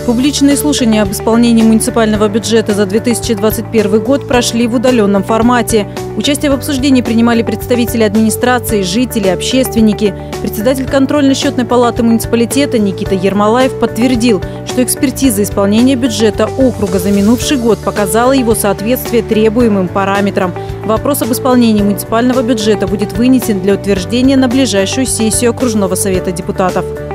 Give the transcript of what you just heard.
Публичные слушания об исполнении муниципального бюджета за 2021 год прошли в удаленном формате. Участие в обсуждении принимали представители администрации, жители, общественники. Председатель контрольно-счетной палаты муниципалитета Никита Ермолаев подтвердил, что экспертиза исполнения бюджета округа за минувший год показала его соответствие требуемым параметрам. Вопрос об исполнении муниципального бюджета будет вынесен для утверждения на ближайшую сессию окружного совета депутатов.